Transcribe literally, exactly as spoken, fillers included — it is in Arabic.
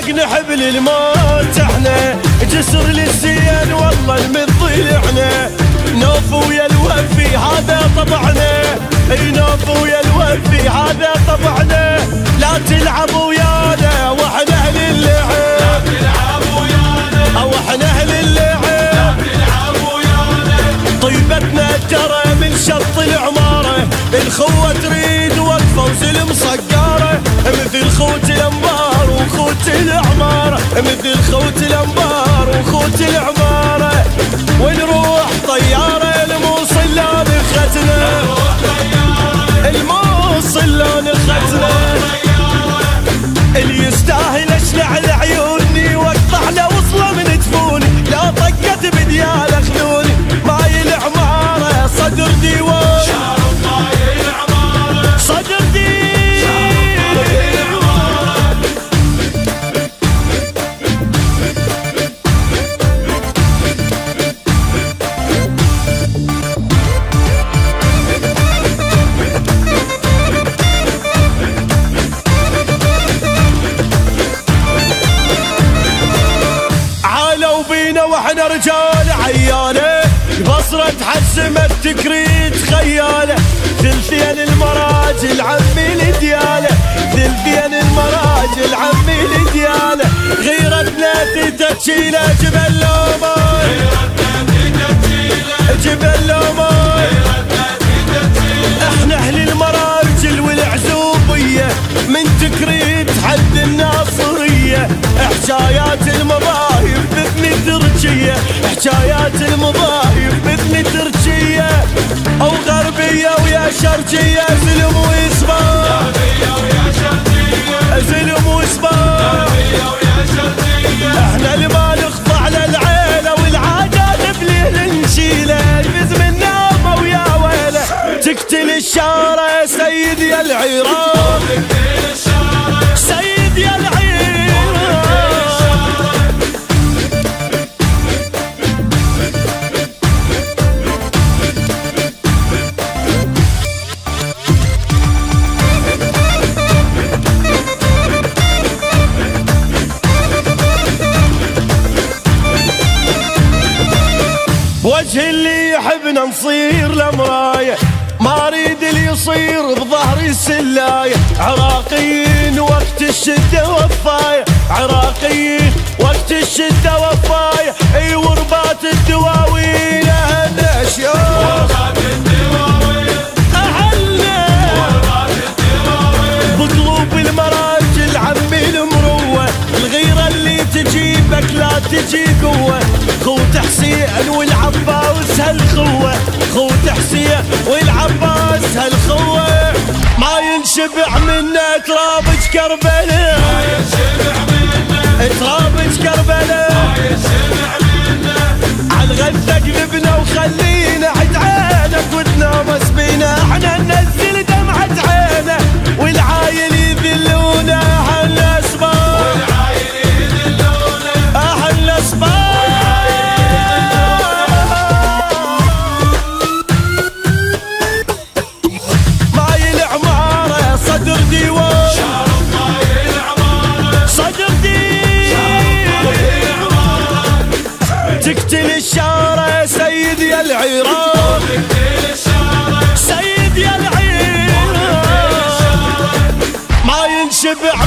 علقنا حبل الموت احنا، جسر للزين والله المضي احنا، نوف ويا الوفي هذا طبعنا، اي نوف ويا الوفي هذا طبعنا، لا تلعب ويانا واحنا اهل اللعب، لا تلعب ويانا او احنا اهل اللعب، لا تلعب ويانا، طيبتنا ترى من شط العماره، الخوه تريد وقفه وزل مصقاره، مثل خوت الانبار وخوت العماره، مثل خوت الانبار وخوت العماره، ونروح طياره الموصل لا نختنا، الموصل لا نختنا، اللي يستاهل اشلع لعيوني واقطع له وصله من جفوني، لا طقت بدياله خذوني، ماي العماره صدر ديوان، شارب ماي العماره صدر ديوان. واحنا رجال عياله، بصرة حزمت تكريت خياله، ثلثين المراجل عمي لدياله، ثلثين المراجل عمي لدياله، غيرتنا تتشيله جبل لوماي، غيرتنا تتشيله جبل لوماي، احنا اهل المراجل والعزوبيه، من تكريت حد الناصريه، حكايات المضايف بإذن تركيه، حكايات المضايف بإذن تركيه، او غربيه ويا شرقيه، زلم واسباب، زلم واسباب، احنا اللي ما نخضع للعيله والعادات بليل نشيله، يفز من نامه ويا ويله، تقتل الشاره سيد يا العراق، سيد يا العراق. وجه اللي يحبنا نصير لمرايه، ما اريد اللي يصير بظهري السلايه، عراقيين وقت الشده وفايه، عراقيين وقت الشده وفايه، اي وربات الدواوين اهلنا اشياء، وربات الدواوين اهلنا، وربات الدواوين بقلوب المراجل عمي المروه، الغيره اللي تجيبك لا تجي قوه، خوت حسين والعباس هالخوه، خوت حسين والعباس هالخوه، ما ينشبع منه ترابج كربلاء، ما ينشبع منه ترابج كربلاء، ما ينشبع منه، عالغث قلبنا وخلينا عد عينك وتنام سبينا، احنا ننزل دمعة عينه والعايل يذلونا، اهل اسباب، والعايل يذلونا اهل اسباب. تقتل الشارع سيد يا العراق، سيد يا العراق، ما ينشبع